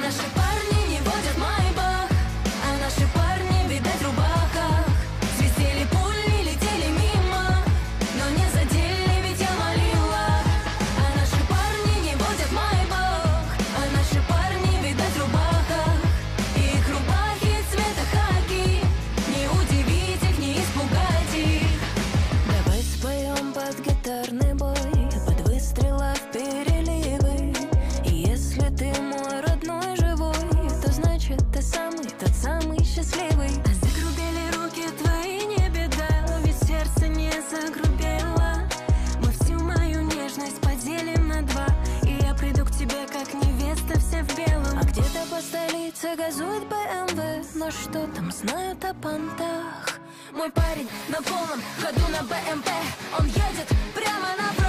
наши парни не водят майбах, а наши парни, видать, в рубахах. Свистели пули, летели мимо, но не задели, ведь я молила. А наши парни не водят майбах, а наши парни, видать, в рубахах. Их рубахи цвета хаки, не удивить их, не испугать их. Давай споем под гитарный бой, под выстрелов переливы. И если ты мой родной живой, то значит ты самый, тот самый счастливый. А загрубели руки твои, не беда, ведь сердце не загрубело. Мы всю мою нежность поделим на два, и я приду к тебе, как невеста, вся в белом. А где-то по столице газует БМВ, но что там знают о понтах? Мой парень на полном ходу на БМП, он едет прямо на